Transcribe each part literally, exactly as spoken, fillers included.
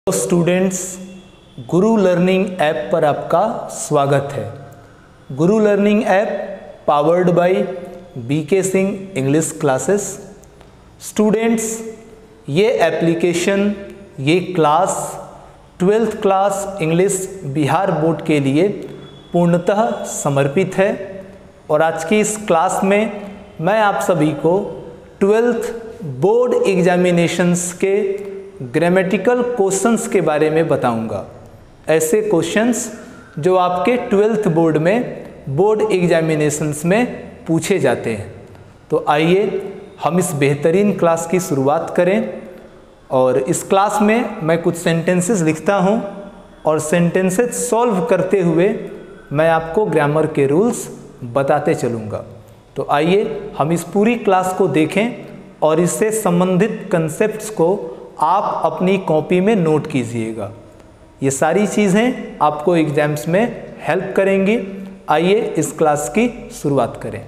Hello students, Guru learning app पर आपका स्वागत है। Guru learning app powered by B K Singh English classes. Students, ये एप्लीकेशन, ये class twelfth class English Bihar board के लिए पूर्णतः समर्पित है और आज की इस क्लास में मैं आप सभी को ट्वेल्थ बोर्ड एग्जामिनेशंस के ग्रामेटिकल क्वेश्चंस के बारे में बताऊंगा। ऐसे क्वेश्चंस जो आपके ट्वेल्थ बोर्ड में बोर्ड एग्जामिनेशंस में पूछे जाते हैं। तो आइए हम इस बेहतरीन क्लास की शुरुआत करें। और इस क्लास में मैं कुछ सेंटेंसेस लिखता हूं और सेंटेंसेस सॉल्व करते हुए मैं आपको ग्रामर के रूल्स बताते चलूँगा। तो आइए हम इस पूरी क्लास को देखें और इससे संबंधित कंसेप्ट्स को आप अपनी कॉपी में नोट कीजिएगा। ये सारी चीज़ें आपको एग्जाम्स में हेल्प करेंगी। आइए इस क्लास की शुरुआत करें।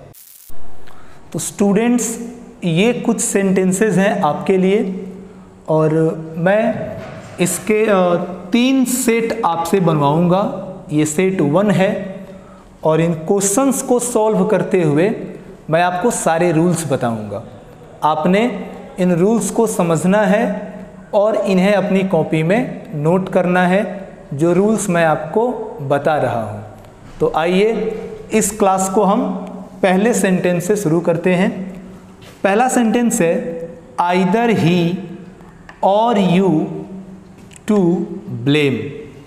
तो स्टूडेंट्स, ये कुछ सेंटेंसेस हैं आपके लिए और मैं इसके तीन सेट आपसे बनवाऊंगा। ये सेट वन है और इन क्वेश्चंस को सॉल्व करते हुए मैं आपको सारे रूल्स बताऊंगा। आपने इन रूल्स को समझना है और इन्हें अपनी कॉपी में नोट करना है, जो रूल्स मैं आपको बता रहा हूँ। तो आइए इस क्लास को हम पहले सेंटेंस से शुरू करते हैं। पहला सेंटेंस है आइदर ही और यू टू ब्लेम,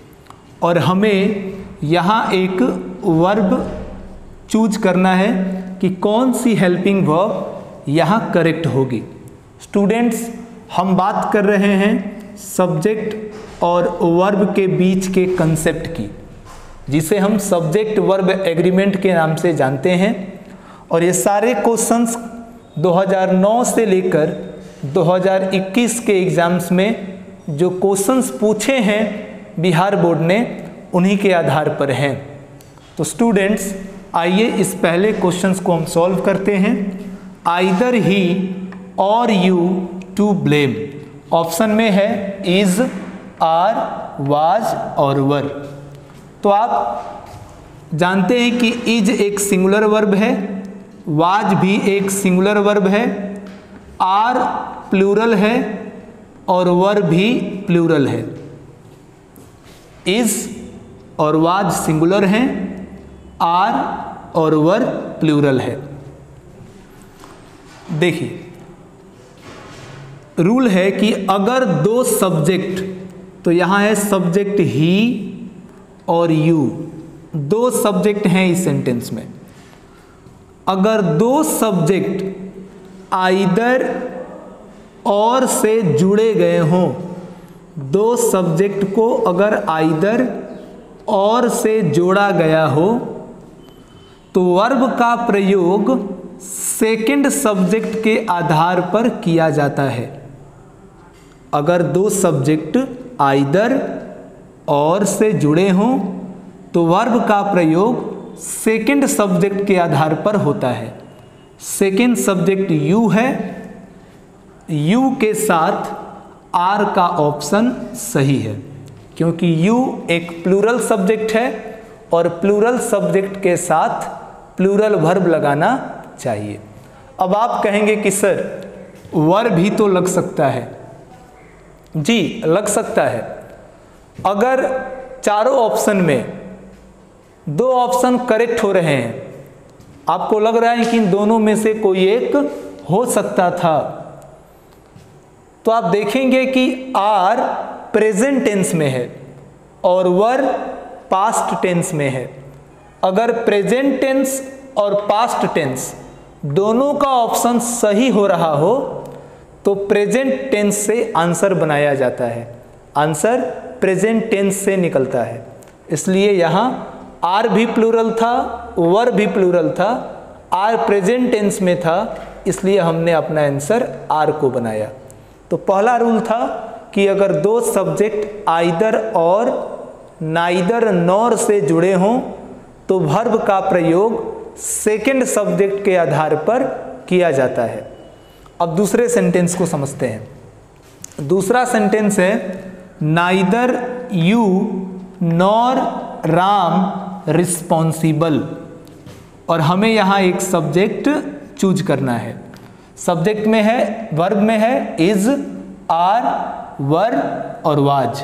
और हमें यहाँ एक वर्ब चूज करना है कि कौन सी हेल्पिंग वर्ब यहाँ करेक्ट होगी। स्टूडेंट्स, हम बात कर रहे हैं सब्जेक्ट और वर्ब के बीच के कंसेप्ट की, जिसे हम सब्जेक्ट वर्ब एग्रीमेंट के नाम से जानते हैं। और ये सारे क्वेश्चंस दो हज़ार नौ से लेकर दो हज़ार इक्कीस के एग्ज़ाम्स में जो क्वेश्चंस पूछे हैं बिहार बोर्ड ने, उन्हीं के आधार पर हैं। तो स्टूडेंट्स, आइए इस पहले क्वेश्चंस को हम सॉल्व करते हैं। आइदर ही और यू टू ब्लेम। ऑप्शन में है इज, आर, वाज और वर। तो आप जानते हैं कि इज एक सिंगुलर वर्ब है, वाज भी एक सिंगुलर वर्ब है, आर प्लूरल है और वर भी प्लूरल है। इज और वाज सिंगुलर हैं, आर और वर प्लूरल है। देखिए, रूल है कि अगर दो सब्जेक्ट, तो यहाँ है सब्जेक्ट ही और यू, दो सब्जेक्ट हैं इस सेंटेंस में। अगर दो सब्जेक्ट आइदर और से जुड़े गए हों, दो सब्जेक्ट को अगर आइदर और से जोड़ा गया हो, तो वर्ब का प्रयोग सेकंड सब्जेक्ट के आधार पर किया जाता है। अगर दो सब्जेक्ट आइदर और से जुड़े हों तो वर्ब का प्रयोग सेकंड सब्जेक्ट के आधार पर होता है। सेकंड सब्जेक्ट यू है, यू के साथ आर का ऑप्शन सही है, क्योंकि यू एक प्लूरल सब्जेक्ट है और प्लूरल सब्जेक्ट के साथ प्लूरल वर्ब लगाना चाहिए। अब आप कहेंगे कि सर वर भी तो लग सकता है। जी, लग सकता है। अगर चारों ऑप्शन में दो ऑप्शन करेक्ट हो रहे हैं, आपको लग रहा है कि इन दोनों में से कोई एक हो सकता था, तो आप देखेंगे कि आर प्रेजेंट टेंस में है और वर पास्ट टेंस में है। अगर प्रेजेंट टेंस और पास्ट टेंस दोनों का ऑप्शन सही हो रहा हो तो प्रेजेंट टेंस से आंसर बनाया जाता है। आंसर प्रेजेंट टेंस से निकलता है। इसलिए यहाँ आर भी प्लूरल था, वर भी प्लूरल था, आर प्रेजेंट टेंस में था, इसलिए हमने अपना आंसर आर को बनाया। तो पहला रूल था कि अगर दो सब्जेक्ट आइदर और नाइदर नॉर से जुड़े हों तो वर्ब का प्रयोग सेकंड सब्जेक्ट के आधार पर किया जाता है। अब दूसरे सेंटेंस को समझते हैं। दूसरा सेंटेंस है neither you nor Ram responsible, और हमें यहाँ एक सब्जेक्ट चूज करना है। सब्जेक्ट में है, वर्ब में है इज, आर, वर और वाज।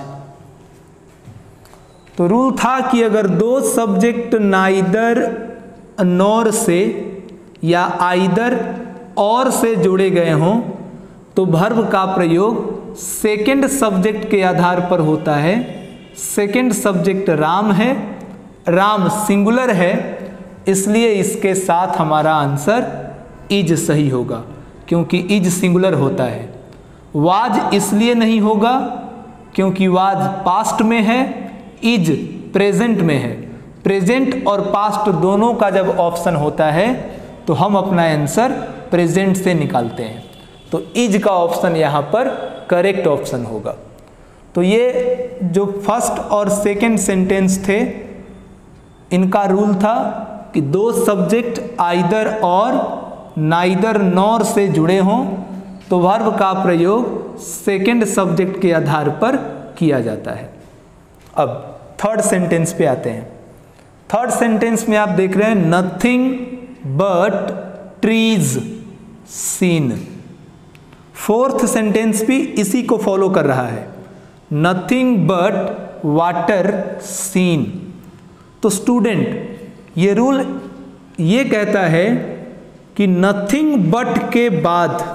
तो रूल था कि अगर दो सब्जेक्ट नाइदर नॉर से या आइदर और से जुड़े गए हों तो वर्ब का प्रयोग सेकंड सब्जेक्ट के आधार पर होता है। सेकंड सब्जेक्ट राम है, राम सिंगुलर है, इसलिए इसके साथ हमारा आंसर इज सही होगा, क्योंकि इज सिंगुलर होता है। वाज इसलिए नहीं होगा क्योंकि वाज पास्ट में है, इज प्रेजेंट में है। प्रेजेंट और पास्ट दोनों का जब ऑप्शन होता है तो हम अपना आंसर प्रेजेंट से निकालते हैं, तो इज का ऑप्शन यहाँ पर करेक्ट ऑप्शन होगा। तो ये जो फर्स्ट और सेकंड सेंटेंस थे, इनका रूल था कि दो सब्जेक्ट आइदर और नाइदर नॉर से जुड़े हों तो वर्ब का प्रयोग सेकंड सब्जेक्ट के आधार पर किया जाता है। अब थर्ड सेंटेंस पे आते हैं। थर्ड सेंटेंस में आप देख रहे हैं nothing but trees seen. Fourth sentence भी इसी को फॉलो कर रहा है, नथिंग बट वाटर सीन। तो स्टूडेंट ये रूल ये कहता है कि नथिंग बट के बाद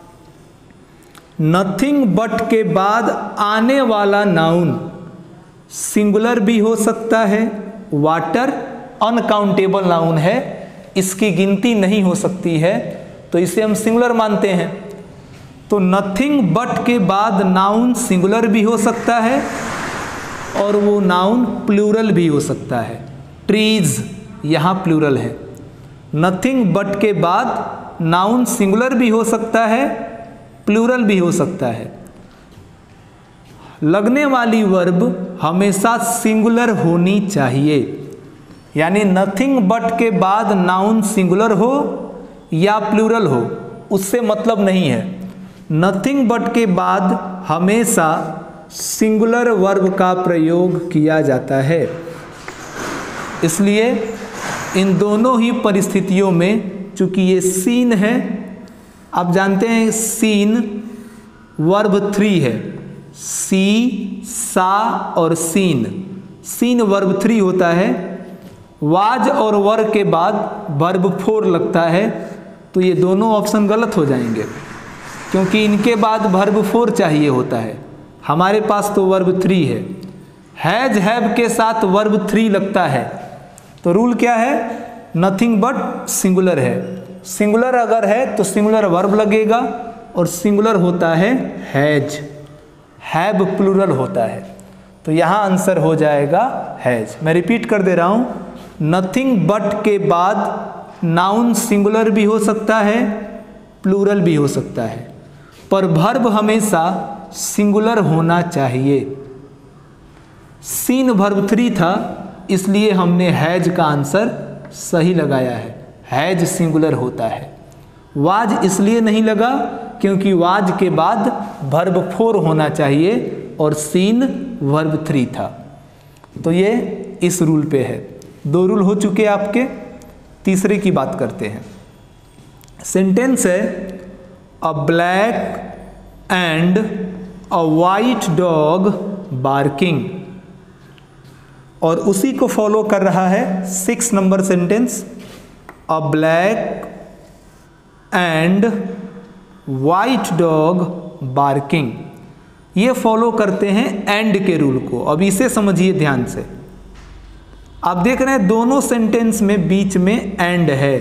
नथिंग बट के बाद आने वाला नाउन सिंगुलर भी हो सकता है। वाटर अनकाउंटेबल नाउन है, इसकी गिनती नहीं हो सकती है, तो इसे हम सिंगुलर मानते हैं। तो नथिंग बट के बाद नाउन सिंगुलर भी हो सकता है और वो नाउन प्लूरल भी हो सकता है। ट्रीज यहाँ प्लूरल है। नथिंग बट के बाद नाउन सिंगुलर भी हो सकता है, प्लूरल भी हो सकता है। लगने वाली वर्ब हमेशा सिंगुलर होनी चाहिए, यानी नथिंग बट के बाद नाउन सिंगुलर हो या प्लूरल हो उससे मतलब नहीं है। नथिंग बट के बाद हमेशा सिंगुलर वर्ब का प्रयोग किया जाता है। इसलिए इन दोनों ही परिस्थितियों में, चूंकि ये सीन है, आप जानते हैं सीन वर्ब थ्री है, सी, सा और सीन। सीन वर्ब थ्री होता है। वाज और वर के बाद वर्ब फोर लगता है, तो ये दोनों ऑप्शन गलत हो जाएंगे क्योंकि इनके बाद वर्ब फोर चाहिए होता है। हमारे पास तो वर्ब थ्री है। हैज हैव के साथ वर्ब थ्री लगता है, तो रूल क्या है? नथिंग बट सिंगुलर है। सिंगुलर अगर है तो सिंगुलर वर्ब लगेगा और सिंगुलर होता है हैज। हैव प्लूरल होता है, तो यहाँ आंसर हो जाएगा हैज। मैं रिपीट कर दे रहा हूँ, नथिंग बट के बाद नाउन सिंगुलर भी हो सकता है, प्लूरल भी हो सकता है, पर वर्ब हमेशा सिंगुलर होना चाहिए। सीन वर्ब थ्री था, इसलिए हमने हैज का आंसर सही लगाया है। हैज सिंगुलर होता है। वाज इसलिए नहीं लगा क्योंकि वाज के बाद वर्ब फोर होना चाहिए और सीन वर्ब थ्री था। तो ये इस रूल पे है। दो रूल हो चुके आपके, तीसरे की बात करते हैं। सेंटेंस है a black and a white dog barking, और उसी को फॉलो कर रहा है six number sentence, a black and white dog barking. ये फॉलो करते हैं एंड के रूल को। अब इसे समझिए ध्यान से। आप देख रहे हैं दोनों सेंटेंस में बीच में एंड है।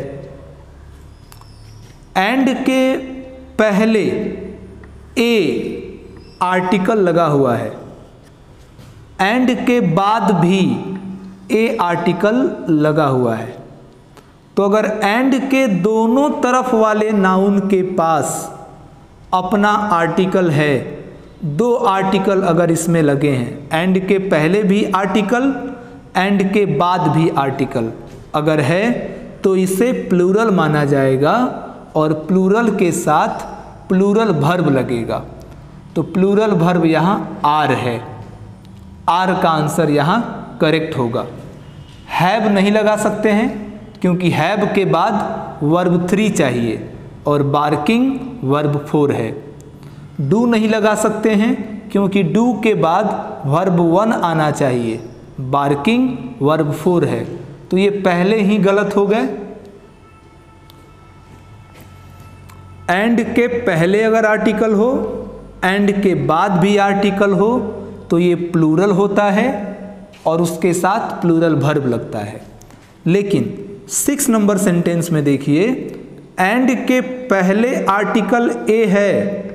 एंड के पहले ए आर्टिकल लगा हुआ है, एंड के बाद भी ए आर्टिकल लगा हुआ है। तो अगर एंड के दोनों तरफ वाले नाउन के पास अपना आर्टिकल है, दो आर्टिकल अगर इसमें लगे हैं, एंड के पहले भी आर्टिकल, एंड के बाद भी आर्टिकल अगर है, तो इसे प्लूरल माना जाएगा और प्लूरल के साथ प्लूरल वर्ब लगेगा। तो प्लूरल वर्ब यहाँ आर है, आर का आंसर यहाँ करेक्ट होगा। हैव नहीं लगा सकते हैं क्योंकि हैव के बाद वर्ब थ्री चाहिए और बार्किंग वर्ब फोर है। डू नहीं लगा सकते हैं क्योंकि डू के बाद वर्ब वन आना चाहिए, बार्किंग वर्ब फोर है, तो ये पहले ही गलत हो गए। एंड के पहले अगर आर्टिकल हो, एंड के बाद भी आर्टिकल हो तो ये प्लूरल होता है और उसके साथ प्लूरल वर्ब लगता है। लेकिन सिक्स नंबर सेंटेंस में देखिए, एंड के पहले आर्टिकल ए है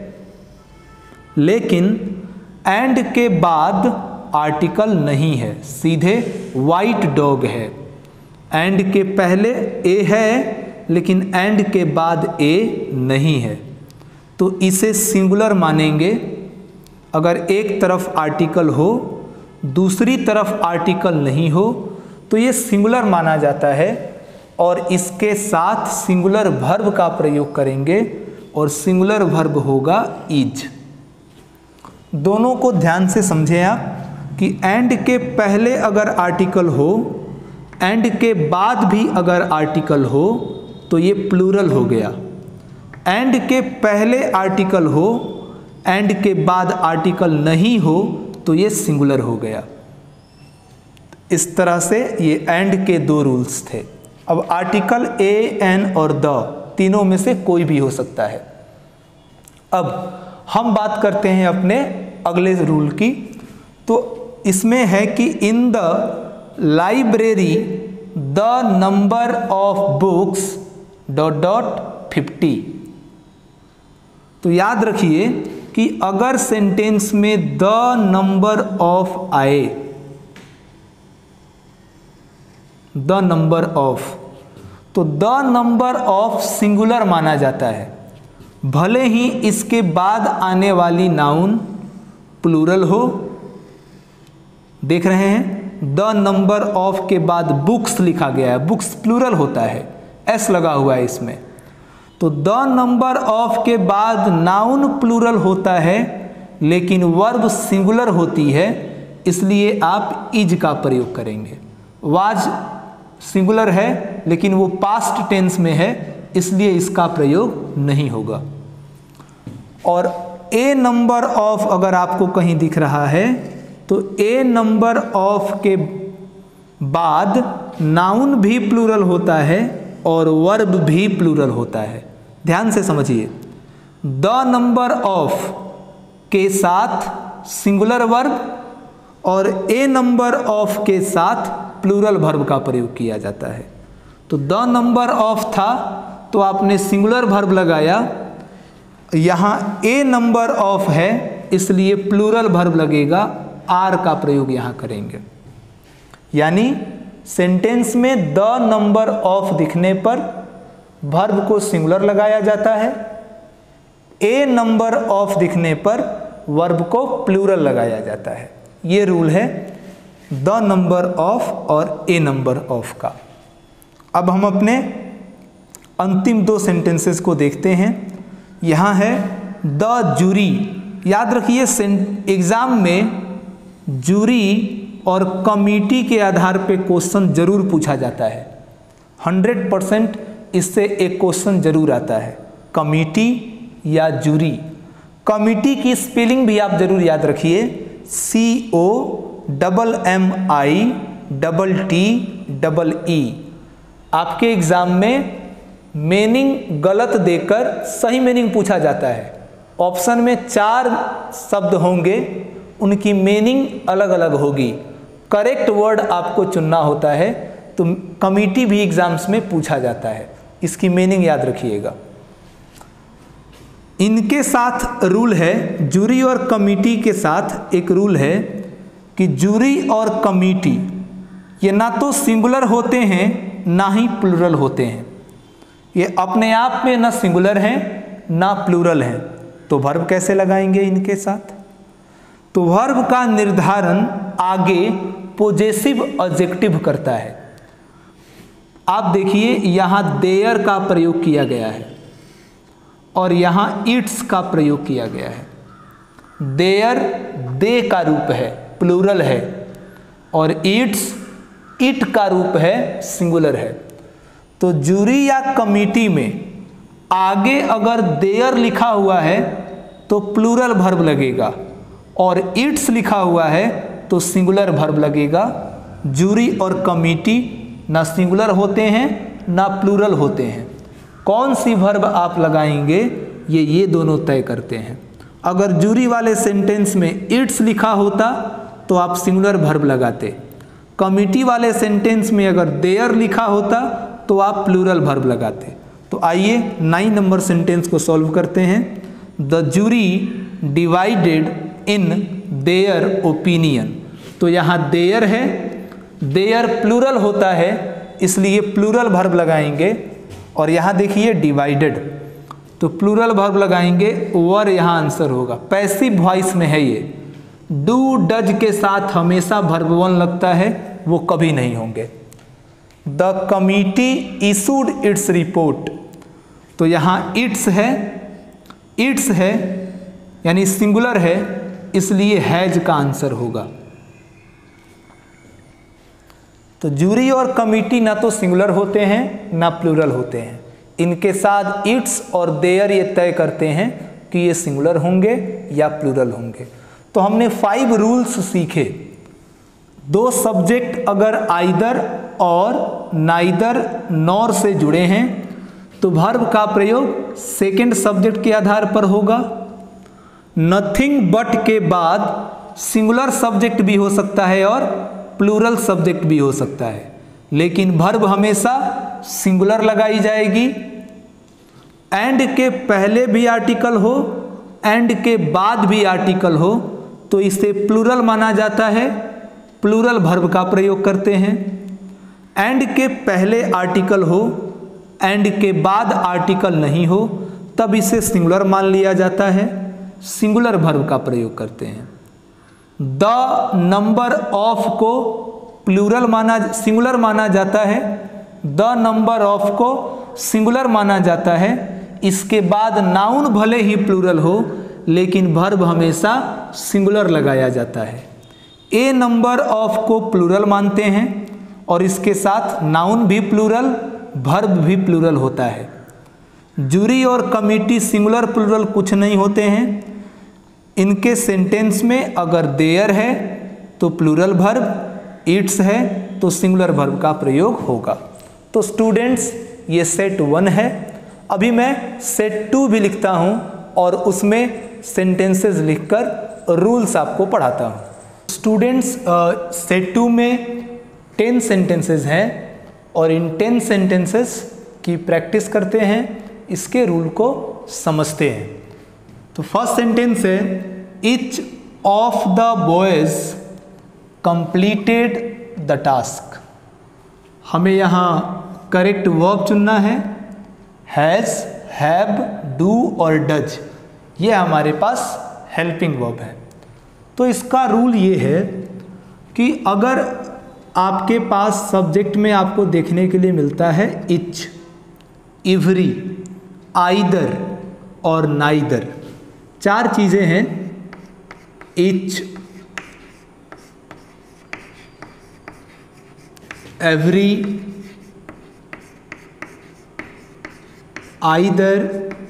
लेकिन एंड के बाद आर्टिकल नहीं है, सीधे वाइट डॉग है। एंड के पहले ए है लेकिन एंड के बाद ए नहीं है, तो इसे सिंगुलर मानेंगे। अगर एक तरफ आर्टिकल हो दूसरी तरफ आर्टिकल नहीं हो तो ये सिंगुलर माना जाता है और इसके साथ सिंगुलर वर्ब का प्रयोग करेंगे और सिंगुलर वर्ब होगा इज। दोनों को ध्यान से समझें आप कि एंड के पहले अगर आर्टिकल हो, एंड के बाद भी अगर आर्टिकल हो तो ये प्लूरल हो गया। एंड के पहले आर्टिकल हो, एंड के बाद आर्टिकल नहीं हो तो ये सिंगुलर हो गया। इस तरह से ये एंड के दो रूल्स थे। अब आर्टिकल ए, एन और द तीनों में से कोई भी हो सकता है। अब हम बात करते हैं अपने अगले रूल की। तो इसमें है कि in the library the number of books dot dot fifty. तो याद रखिए कि अगर सेंटेंस में द नंबर ऑफ आए, द नंबर ऑफ, तो द नंबर ऑफ सिंगुलर माना जाता है, भले ही इसके बाद आने वाली नाउन प्लूरल हो। देख रहे हैं द नंबर ऑफ के बाद बुक्स लिखा गया है, बुक्स प्लूरल होता है, एस लगा हुआ है इसमें। तो द नंबर ऑफ के बाद नाउन प्लूरल होता है लेकिन वर्ब सिंगुलर होती है, इसलिए आप इज का प्रयोग करेंगे। वाज सिंगुलर है लेकिन वो पास्ट टेंस में है, इसलिए इसका प्रयोग नहीं होगा। और ए नंबर ऑफ अगर आपको कहीं दिख रहा है तो ए नंबर ऑफ के बाद नाउन भी प्लूरल होता है और वर्ब भी प्लूरल होता है। ध्यान से समझिए, द नंबर ऑफ के साथ सिंगुलर वर्ब और ए नंबर ऑफ के साथ प्लूरल वर्ब का प्रयोग किया जाता है। तो द नंबर ऑफ था तो आपने सिंगुलर वर्ब लगाया, यहाँ ए नंबर ऑफ है इसलिए प्लूरल वर्ब लगेगा, आर का प्रयोग यहाँ करेंगे। यानी सेंटेंस में द नंबर ऑफ दिखने पर वर्ब को सिंगुलर लगाया जाता है, ए नंबर ऑफ दिखने पर वर्ब को प्लूरल लगाया जाता है। ये रूल है द नंबर ऑफ और ए नंबर ऑफ का। अब हम अपने अंतिम दो सेंटेंसेस को देखते हैं। यहाँ है द जूरी। याद रखिए एग्जाम में जूरी और कमिटी के आधार पे क्वेश्चन जरूर पूछा जाता है। हंड्रेड परसेंट इससे एक क्वेश्चन जरूर आता है, कमिटी या जूरी। कमिटी की स्पेलिंग भी आप जरूर याद रखिए, C O double M I double T double E. आपके एग्जाम में मीनिंग गलत देकर सही मीनिंग पूछा जाता है। ऑप्शन में चार शब्द होंगे, उनकी मीनिंग अलग अलग होगी, करेक्ट वर्ड आपको चुनना होता है। तो कमिटी भी एग्जाम्स में पूछा जाता है, इसकी मीनिंग याद रखिएगा। इनके साथ रूल है, जूरी और कमिटी के साथ एक रूल है कि जूरी और कमिटी ये ना तो सिंगुलर होते हैं ना ही प्लूरल होते हैं। ये अपने आप में ना सिंगुलर हैं ना प्लूरल हैं, तो वर्ब कैसे लगाएंगे इनके साथ? तो वर्ब का निर्धारण आगे पोजेसिव एडजेक्टिव करता है। आप देखिए यहाँ देयर का प्रयोग किया गया है और यहाँ इट्स का प्रयोग किया गया है। देयर दे का रूप है, प्लूरल है, और इट्स इट का रूप है, सिंगुलर है। तो जूरी या कमिटी में आगे अगर देयर लिखा हुआ है तो प्लूरल वर्ब लगेगा, और इट्स लिखा हुआ है तो सिंगुलर वर्ब लगेगा। जूरी और कमिटी ना सिंगुलर होते हैं ना प्लूरल होते हैं। कौन सी वर्ब आप लगाएंगे ये ये दोनों तय करते हैं। अगर जूरी वाले सेंटेंस में इट्स लिखा होता तो आप सिंगुलर वर्ब लगाते, कमिटी वाले सेंटेंस में अगर देयर लिखा होता तो आप प्लूरल वर्ब लगाते। तो आइए नाइन नंबर सेंटेंस को सॉल्व करते हैं। The jury divided in their opinion. तो यहाँ देयर है, देयर प्लूरल होता है इसलिए प्लूरल वर्ब लगाएंगे, और यहाँ देखिए डिवाइडेड तो प्लूरल वर्ब लगाएंगे, वर यहाँ आंसर होगा। पैसिव वॉइस में है ये, डू डज के साथ हमेशा वर्ब वन लगता है, वो कभी नहीं होंगे। The committee issued its report. तो यहाँ इट्स है, इट्स है यानी सिंगुलर है इसलिए हैज का आंसर होगा। तो जूरी और कमिटी ना तो सिंगुलर होते हैं ना प्लूरल होते हैं, इनके साथ इट्स और देयर ये तय करते हैं कि ये सिंगुलर होंगे या प्लूरल होंगे। तो हमने फाइव रूल्स सीखे। दो सब्जेक्ट अगर आइदर और नाइदर नॉर से जुड़े हैं तो वर्ब का प्रयोग सेकंड सब्जेक्ट के आधार पर होगा। नथिंग बट के बाद सिंगुलर सब्जेक्ट भी हो सकता है और प्लूरल सब्जेक्ट भी हो सकता है, लेकिन वर्ब हमेशा सिंगुलर लगाई जाएगी। एंड के पहले भी आर्टिकल हो, एंड के बाद भी आर्टिकल हो तो इसे प्लूरल माना जाता है, प्लूरल वर्ब का प्रयोग करते हैं। एंड के पहले आर्टिकल हो, एंड के बाद आर्टिकल नहीं हो तब इसे सिंगुलर मान लिया जाता है, सिंगुलर वर्ब का प्रयोग करते हैं। द नंबर ऑफ को प्लूरल माना सिंगुलर माना जाता है, द नंबर ऑफ को सिंगुलर माना जाता है। इसके बाद नाउन भले ही प्लूरल हो लेकिन वर्ब हमेशा सिंगुलर लगाया जाता है। ए नंबर ऑफ को प्लूरल मानते हैं और इसके साथ नाउन भी प्लूरल, वर्ब भी प्लूरल होता है। जूरी और कमिटी सिंगुलर प्लूरल कुछ नहीं होते हैं। इनके सेंटेंस में अगर देयर है तो प्लूरल वर्ब, इट्स है तो सिंगुलर वर्ब का प्रयोग होगा। तो स्टूडेंट्स ये सेट वन है। अभी मैं सेट टू भी लिखता हूँ और उसमें सेंटेंसेस लिखकर रूल्स आपको पढ़ाता हूँ। स्टूडेंट्स सेट टू में टेन सेंटेंसेस हैं और इन टेन सेंटेंसेस की प्रैक्टिस करते हैं, इसके रूल को समझते हैं। तो फर्स्ट सेंटेंस है each of the boys completed the task. हमें यहाँ करेक्ट वर्ब चुनना है। हैज़, हैव, डू और डज ये हमारे पास हेल्पिंग वर्ब है। तो इसका रूल ये है कि अगर आपके पास सब्जेक्ट में आपको देखने के लिए मिलता है इच, इवरी, आइदर और नाइदर, चार चीज़ें हैं, इच, एवरी, आइदर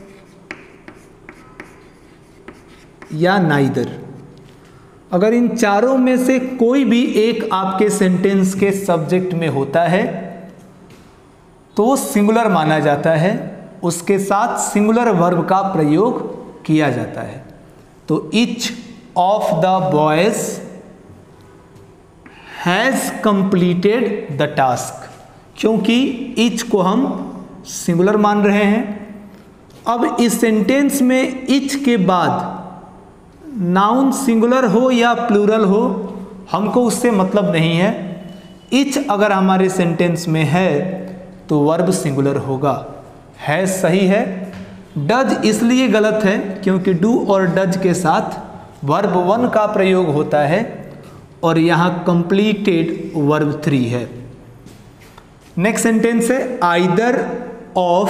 या नाइदर। अगर इन चारों में से कोई भी एक आपके सेंटेंस के सब्जेक्ट में होता है तो सिंगुलर माना जाता है, उसके साथ सिंगुलर वर्ब का प्रयोग किया जाता है। तो each of the boys has completed the task, क्योंकि ईच को हम सिंगुलर मान रहे हैं। अब इस सेंटेंस में ईच के बाद नाउन सिंगुलर हो या प्लूरल हो हमको उससे मतलब नहीं है। ईच अगर हमारे सेंटेंस में है तो वर्ब सिंगुलर होगा। है सही है। डज इसलिए गलत है क्योंकि डू और डज के साथ वर्ब वन का प्रयोग होता है और यहाँ कंप्लीटेड वर्ब थ्री है। नेक्स्ट सेंटेंस है either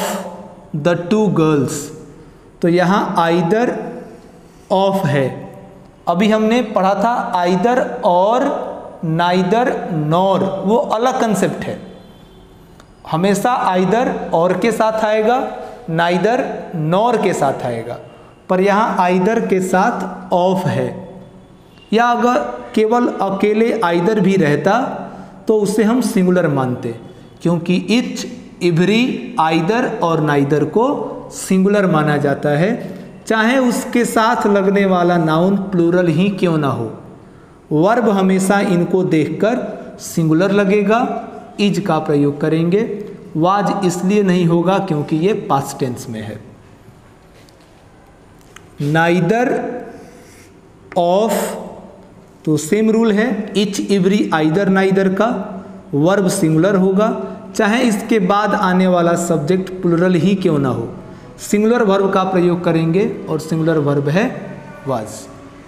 of the two girls. तो यहाँ आइदर ऑफ है अभी हमने पढ़ा था आइदर और नाइदर नॉर, वो अलग कंसेप्ट है। हमेशा आइदर और के साथ आएगा, नाइदर नॉर के साथ आएगा, पर यहाँ आइदर के साथ ऑफ है। या अगर केवल अकेले आइदर भी रहता तो उसे हम सिंगुलर मानते, क्योंकि इच, एवरी, आइदर और नाइदर को सिंगुलर माना जाता है, चाहे उसके साथ लगने वाला नाउन प्लूरल ही क्यों ना हो। वर्ब हमेशा इनको देखकर सिंगुलर लगेगा, इज का प्रयोग करेंगे। वाज इसलिए नहीं होगा क्योंकि ये पास्ट टेंस में है। नाइदर, ऑफ, तो सेम रूल है, इच, एवरी, आइदर, नाइदर का वर्ब सिंगुलर होगा, चाहे इसके बाद आने वाला सब्जेक्ट प्लूरल ही क्यों ना हो। सिंगुलर वर्ब का प्रयोग करेंगे और सिंगुलर वर्ब है वाज।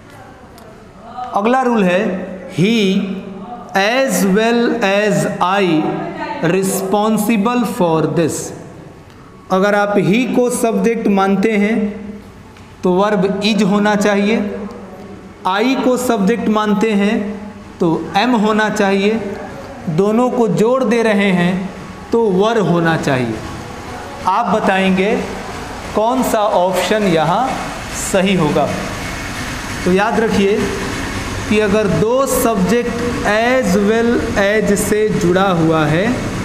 अगला रूल है he as well as I responsible for this. अगर आप ही को सब्जेक्ट मानते हैं तो वर्ब इज होना चाहिए, आई को सब्जेक्ट मानते हैं तो एम होना चाहिए, दोनों को जोड़ दे रहे हैं तो वर होना चाहिए। आप बताएंगे कौन सा ऑप्शन यहाँ सही होगा। तो याद रखिए कि अगर दो सब्जेक्ट एज वेल एज से जुड़ा हुआ है,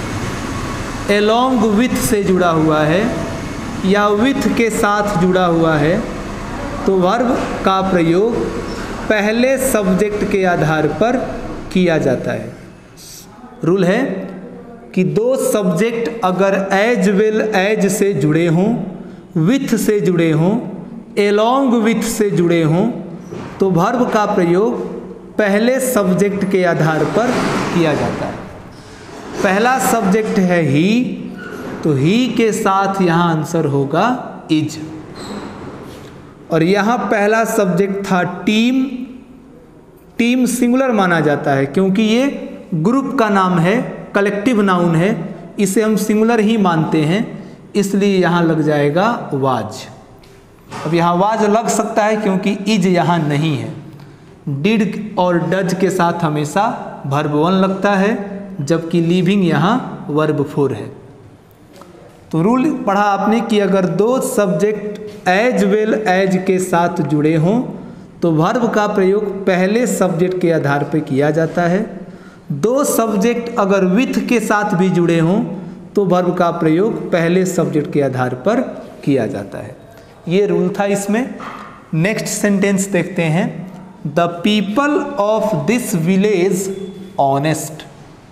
एलोंग विथ से जुड़ा हुआ है या विथ के साथ जुड़ा हुआ है, तो वर्ब का प्रयोग पहले सब्जेक्ट के आधार पर किया जाता है। रूल है कि दो सब्जेक्ट अगर एज वेल एज से जुड़े हों, विथ से जुड़े हों, एलोंग विथ से जुड़े हों, तो वर्ब का प्रयोग पहले सब्जेक्ट के आधार पर किया जाता है। पहला सब्जेक्ट है ही, तो ही के साथ यहाँ आंसर होगा इज। और यहाँ पहला सब्जेक्ट था टीम। टीम सिंगुलर माना जाता है क्योंकि ये ग्रुप का नाम है, कलेक्टिव नाउन है, इसे हम सिंगुलर ही मानते हैं, इसलिए यहाँ लग जाएगा वाज। अब यहाँ वाज लग सकता है क्योंकि इज यहाँ नहीं है। डिड और डज के साथ हमेशा वर्ब वन लगता है, जबकि लिविंग यहाँ वर्ब फोर है। तो रूल पढ़ा आपने कि अगर दो सब्जेक्ट एज वेल एज के साथ जुड़े हों तो वर्ब का प्रयोग पहले सब्जेक्ट के आधार पर किया जाता है। दो सब्जेक्ट अगर विथ के साथ भी जुड़े हों तो वर्ब का प्रयोग पहले सब्जेक्ट के आधार पर किया जाता है। ये रूल था इसमें। नेक्स्ट सेंटेंस देखते हैं। The people of this village honest.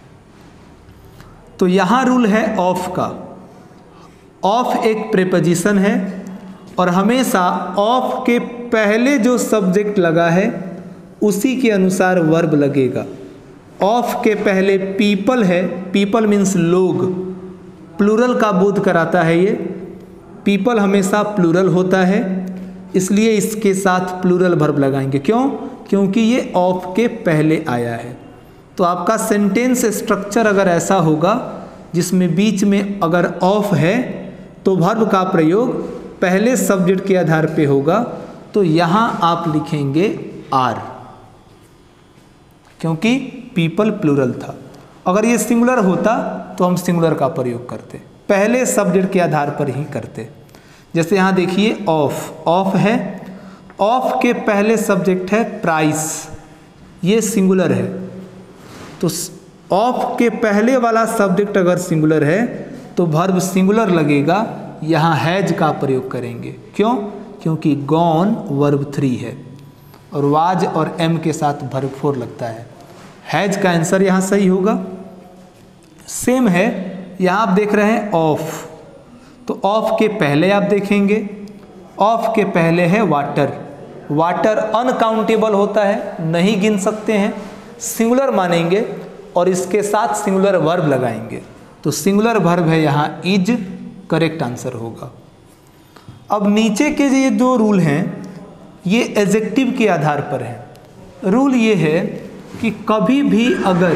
तो यहाँ रूल है ऑफ का। ऑफ एक प्रीपोजिशन है और हमेशा ऑफ के पहले जो सब्जेक्ट लगा है उसी के अनुसार वर्ब लगेगा। ऑफ के पहले पीपल है, पीपल मीन्स लोग, प्लूरल का बोध कराता है ये। पीपल हमेशा प्लूरल होता है, इसलिए इसके साथ प्लूरल वर्ब लगाएंगे। क्यों? क्योंकि ये ऑफ के पहले आया है। तो आपका सेंटेंस स्ट्रक्चर अगर ऐसा होगा जिसमें बीच में अगर ऑफ है तो वर्ब का प्रयोग पहले सब्जेक्ट के आधार पे होगा, तो यहाँ आप लिखेंगे आर, क्योंकि पीपल प्लूरल था। अगर ये सिंगुलर होता तो हम सिंगुलर का प्रयोग करते, पहले सब्जेक्ट के आधार पर ही करते। जैसे यहाँ देखिए ऑफ, ऑफ है, ऑफ के पहले सब्जेक्ट है प्राइस, ये सिंगुलर है। तो ऑफ के पहले वाला सब्जेक्ट अगर सिंगुलर है तो वर्ब सिंगुलर लगेगा, यहाँ हैज का प्रयोग करेंगे। क्यों? क्योंकि गॉन वर्ब थ्री है और वाज और एम के साथ वर्ब फोर लगता है। हैज का आंसर यहाँ सही होगा। सेम है, यहाँ आप देख रहे हैं ऑफ, तो ऑफ के पहले आप देखेंगे, ऑफ के पहले है वाटर। वाटर अनकाउंटेबल होता है, नहीं गिन सकते हैं, सिंगुलर मानेंगे और इसके साथ सिंगुलर वर्ब लगाएंगे, तो सिंगुलर वर्ब है यहाँ इज, करेक्ट आंसर होगा। अब नीचे के ये दो रूल हैं ये एडजेक्टिव के आधार पर हैं। रूल ये है कि कभी भी अगर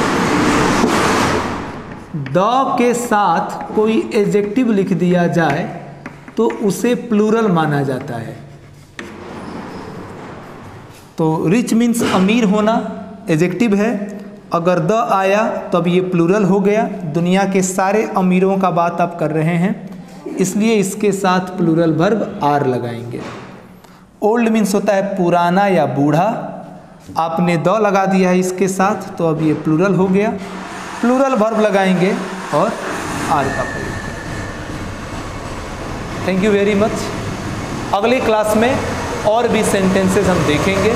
द के साथ कोई एडजेक्टिव लिख दिया जाए तो उसे प्लूरल माना जाता है। तो रिच मीन्स अमीर होना, एडजेक्टिव है। अगर द आया तो अब ये प्लूरल हो गया, दुनिया के सारे अमीरों का बात आप कर रहे हैं, इसलिए इसके साथ प्लूरल वर्ब आर लगाएंगे। ओल्ड मीन्स होता है पुराना या बूढ़ा, आपने द लगा दिया है इसके साथ, तो अब ये प्लूरल हो गया, प्लूरल वर्ब लगाएंगे और आर का प्रयोग करेंगे। Thank you very much. अगली क्लास में और भी सेंटेंसेस हम देखेंगे।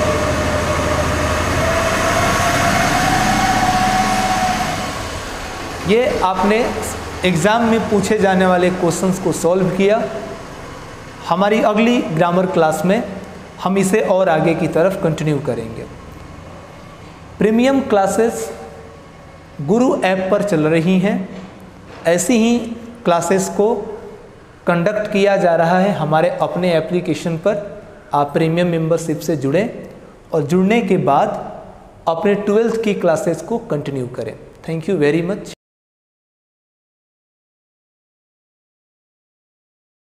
ये आपने एग्ज़ाम में पूछे जाने वाले क्वेश्चंस को सॉल्व किया। हमारी अगली ग्रामर क्लास में हम इसे और आगे की तरफ कंटिन्यू करेंगे। प्रीमियम क्लासेस गुरु ऐप पर चल रही हैं, ऐसी ही क्लासेस को कंडक्ट किया जा रहा है हमारे अपने एप्लीकेशन पर। आप प्रीमियम मेंबरशिप से जुड़ें और जुड़ने के बाद अपने ट्वेल्थ की क्लासेस को कंटिन्यू करें। Thank you very much.